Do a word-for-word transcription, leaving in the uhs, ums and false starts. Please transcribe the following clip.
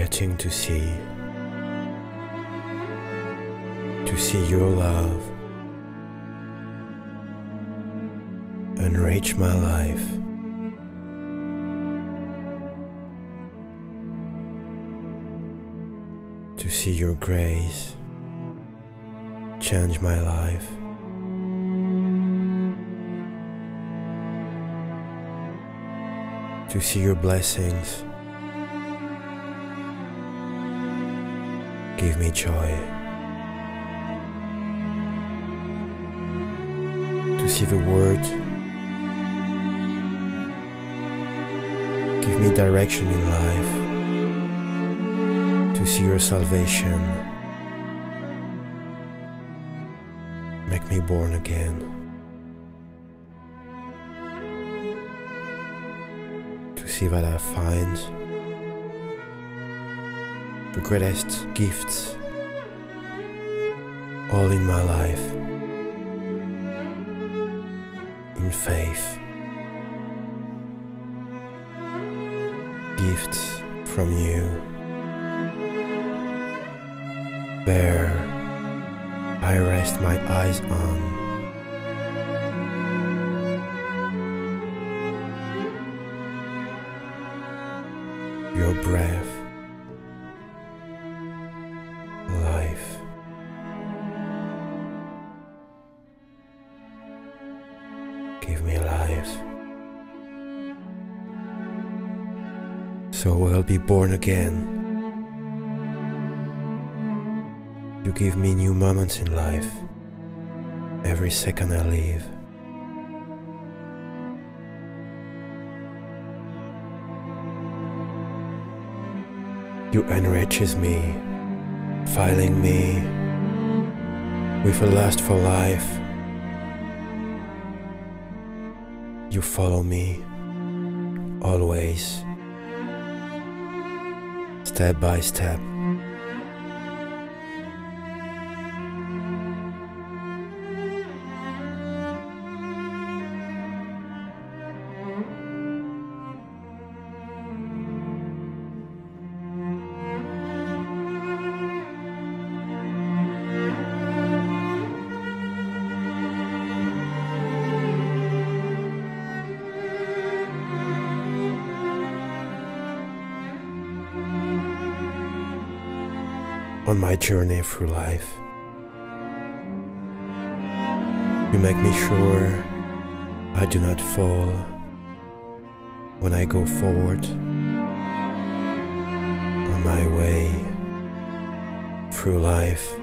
getting to see, to see your love enrich my life. To see your grace change my life. To see your blessings give me joy. To see the word give me direction in life. To see your salvation make me born again. To see that I find the greatest gifts all in my life in faith. Gifts from you. There I rest my eyes on. Your breath, life. Give me life, so I'll be born again. You give me new moments in life every second I live. You enriches me, filling me with a lust for life. You follow me always, step by step. On my journey through life, you make me sure I do not fall when I go forward on my way through life.